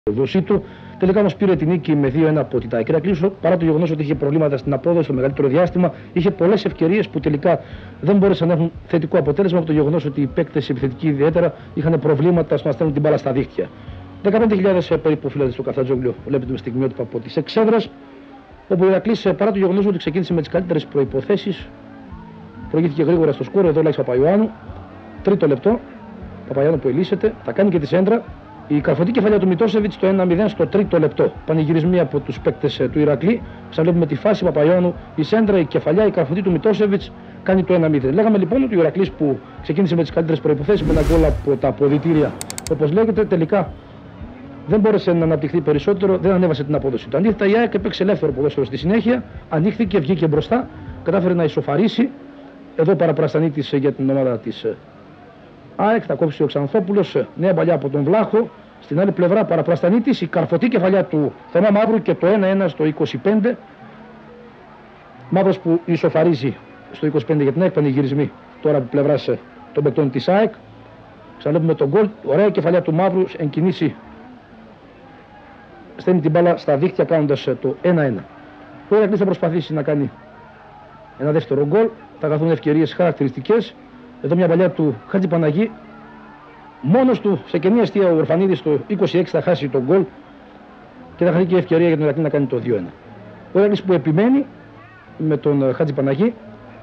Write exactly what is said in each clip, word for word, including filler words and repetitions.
δοσή του. Τελικά όμως πήρε την νίκη με δύο ένα από την ΑΕΚ Ηρακλής, παρά το γεγονός ότι είχε προβλήματα στην απόδοση το μεγαλύτερο διάστημα. Είχε πολλές ευκαιρίες που τελικά δεν μπόρεσαν να έχουν θετικό αποτέλεσμα από το γεγονός ότι οι παίκτες επιθετικοί ιδιαίτερα είχαν προβλήματα στο να στέλνουν την μπάλα στα δίχτυα. δεκαπέντε χιλιάδες περίπου φίλοι στο Καφτατζόγλιο βλέπετε με στιγμιότυπα από τις εξέδρας, όπου η Ηρακλής παρά το γεγονός ότι ξεκίνησε με τις καλύτερες προϋποθέσεις, προηγήθηκε γρήγορα στο σκόρ. Εδώ Λάκης Παπαϊωάννου, τρίτο λεπτό. Παπαϊωάννου που ελίσσεται, θα κάνει και τη σέντρα. Η καρφωτή κεφαλιά του Μητόσεβιτς το ένα μηδέν στο τρίτο λεπτό. Πανηγυρισμοί από τους παίκτες του Ηρακλή. Ξαναβλέπουμε τη φάση Παπαϊωάννου, η σέντρα, η κεφαλιά, η καρφωτή του Μητόσεβιτς κάνει το ένα μηδέν. Λέγαμε λοιπόν ότι ο Ηρακλής που ξεκίνησε με τις καλύτερες προϋποθέσεις, με ένα γκολ από τα αποδυτήρια, όπως λέγεται, τελικά δεν μπόρεσε να αναπτυχθεί περισσότερο, δεν ανέβασε την απόδοση του. Αντίθετα, η ΑΕΚ έπαιξε ελεύθερο ποδόσφαιρο στη συνέχεια, ανοίχθηκε, βγήκε μπροστά, κατάφερε να ισοφαρίσει. Εδώ παραπραστανίτης για την ομάδα της ΑΕΚ, θα κόψει ο Ξανθόπουλος, νέα παλιά από τον Βλάχο. Στην άλλη πλευρά παραπραστανίτης, η καρφωτή κεφαλιά του Θωμά Μαύρου και το ένα ένα στο είκοσι πέντε. Μαύρος που ισοφαρίζει στο είκοσι πέντε για την ΑΕΚ, πανηγυρισμοί τώρα από πλευράς των παικτών της ΑΕΚ. Ξαναλέμε τον γκολ, ωραία κεφαλιά του Μαύρου, εν κινήσει στέλνει την μπάλα στα δίχτυα κάνοντας το ένα ένα. Ο Ηρακλής θα προσπαθήσει να κάνει ένα δεύτερο γκολ, θα καθούν ευκαιρίες χαρακτηριστικές. Εδώ μια παλιά του Χατζη Παναγή, μόνος του σε κενή αστεία ο Ορφανίδης στο είκοσι έξι θα χάσει τον γκολ και θα χαθεί και η ευκαιρία για τον Ηρακλή να κάνει το δύο ένα. Ο Ηρακλής που επιμένει με τον Χατζη Παναγή,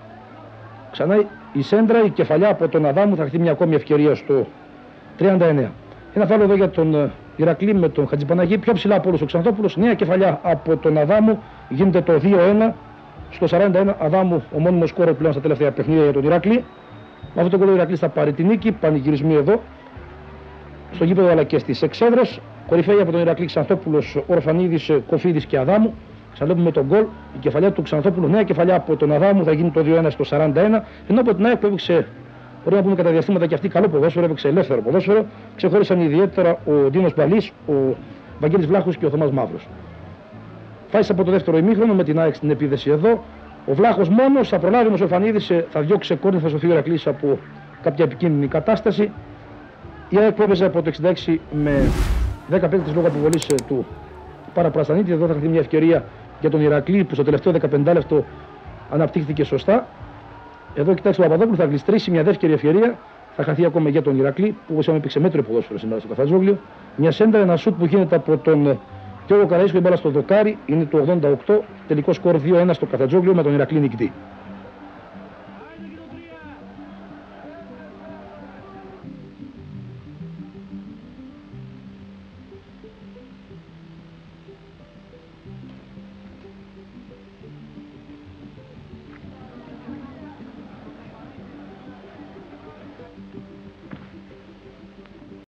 ξανά η σέντρα, η κεφαλιά από τον Αδάμου, θα χαθεί μια ακόμη ευκαιρία στο τριάντα εννέα. Ένα φάουλ εδώ για τον Ηρακλή με τον Χατζη Παναγή, πιο ψηλά από όλους ο Ξανθόπουλος, νέα κεφαλιά από τον Αδάμου, γίνεται το δύο ένα. Στο σαράντα ένα Αδάμου, ο μόνιμος σκόρερ πλέον στα τελευταία παιχνίδια για τον Ηρακλή. Με αυτό το γκολ ο Ηρακλής θα πάρει την νίκη, πανηγυρισμοί εδώ στο γήπεδο αλλά και στις εξέδρες. Κορυφαίοι από τον Ηρακλή Ξανθόπουλος, Ορφανίδης, Κοφίδης και Αδάμου. Ξαναλέμε τον γκολ, η κεφαλιά του Ξανθόπουλου, νέα κεφαλιά από τον Αδάμου, θα γίνει το δύο ένα στο σαράντα ένα. Ενώ από την ΑΕΚ που έπαιξε, μπορεί να πούμε κατά διαστήματα και αυτή καλό ποδόσφαιρο, έπαιξε ελεύθερο ποδόσφαιρο. Ξεχώρισαν ιδιαίτερα ο Ντίνος Μπαλής, ο Βαγγέλης Βλάχος και ο Θωμάς Μαύρος. Φάησε από το δεύτερο ημίχρονο με την ΑΕΚ στην επίδεση εδώ. Ο Βλάχος μόνος θα προλάβει, όμως ο Ορφανίδης θα διώξει κόρνη, θα σωθεί ο Ηρακλής από κάποια επικίνδυνη κατάσταση. Η ΑΕΚ που έπαιζε από το εξήντα έξι με δέκα παίκτες λόγω αποβολής του παραπραστανίτη. Εδώ θα χαθεί μια ευκαιρία για τον Ηρακλή που στο τελευταίο δεκαπέντε λεπτό αναπτύχθηκε σωστά. Εδώ κοιτάξτε ο Παπαδόπουλου θα γλιστρήσει μια δεύτερη ευκαιρία. Θα χαθεί ακόμα για τον Ηρακλή που όπως είπαμε έπαιξε μέτριο ποδόσφαιρο σήμερα στο Καφτατζόγλιο. Μια σέντρα, ένα σουτ που γίνεται από τον Γιώργο Καραΐσκο, η μπάλα στο δοκάρι, είναι το ογδόντα οκτώ. Τελικό σκορ δύο ένα στο Καφτατζόγλιο με τον Ηρακλή νικητή.